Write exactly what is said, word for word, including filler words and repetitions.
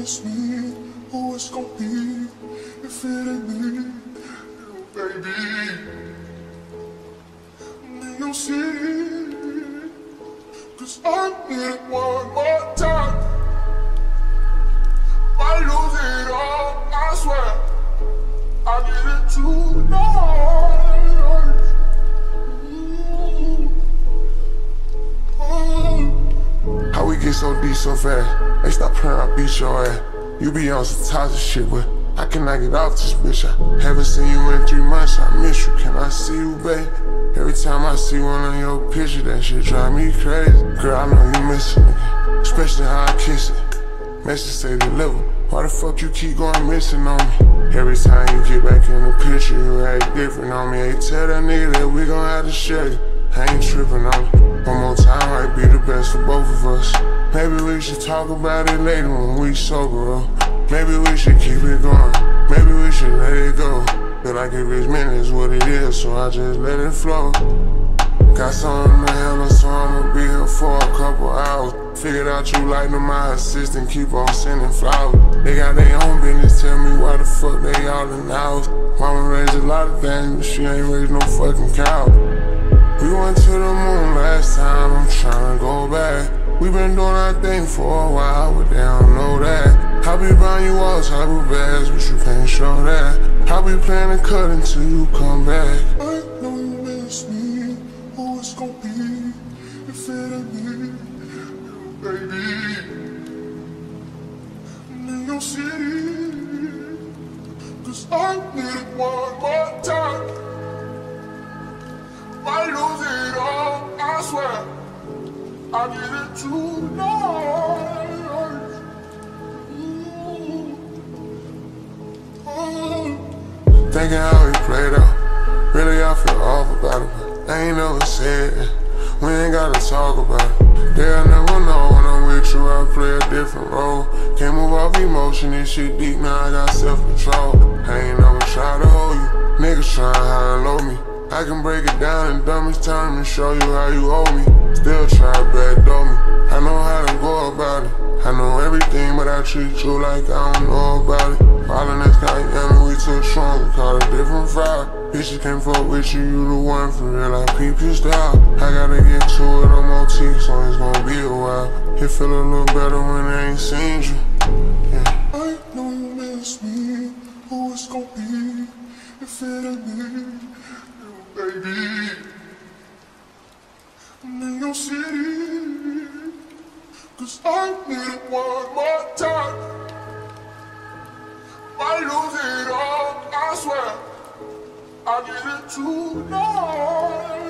miss me, who it's gon' be if it ain't me, baby. New York City, cause I need it one more time. I lose it all, I swear. I did it tonight. How we get so deep so fast? Hey, stop playing, I beat your ass. You be on some toxic shit, but I cannot get off this bitch. I haven't seen you in three months, I miss you. Can I see you, babe? Every time I see one of your pictures, that shit drive me crazy. Girl, I know you miss it, especially how I kiss it. Message say deliver. Why the fuck you keep going missing on me? Every time you get back in the picture, you act different on me. Hey, tell that nigga that we gon' have to share it. I ain't tripping on it. One more time might be the best for both of us. Maybe we should talk about it later when we sober up. Maybe we should keep it going. Maybe we should let it go. Feel like if it's meant it's what it is, so I just let it flow. Got something to handle, so I'ma be here for a couple hours. Figured out you like to my assistant, keep on sending flowers. They got their own business, tell me why the fuck they all in the house. Mama raised a lot of things, but she ain't raised no fucking cow. We went to the moon last time, I'm tryna go back. We been doing our thing for a while, but they don't know that. I be buying you all type of bags, but you can't show that. I be playing the cut until you come back. I know you miss me, who it's gon' be if it ain't me, baby. New York City, cause I need it one more time. I lose it all, I swear. I did it tonight. Thinking how we played out, really I feel off about it, but I ain't never said it. We ain't gotta talk about it. They'll never know when I'm with you, I play a different role. Can't move off emotion, this shit deep, now I got self-control. I ain't never try to hold you, niggas trying high and low me. I can break it down in dumbest time and show you how you owe me. Still try to backdoor me. I know how to go about it. I know everything, but I treat you like I don't know about it. All in this guy, yeah, we too strong, we call it different vibe. Bitches can't fuck with you, you the one for real, I peep your style. I gotta get to it on my teeth, so it's gonna be a while. It feel a little better when I ain't seen you. Yeah. I know you miss me, who it's gon' be if it ain't me, baby. New York City, cause I need it one more time. I lose it all, I swear. I did it tonight.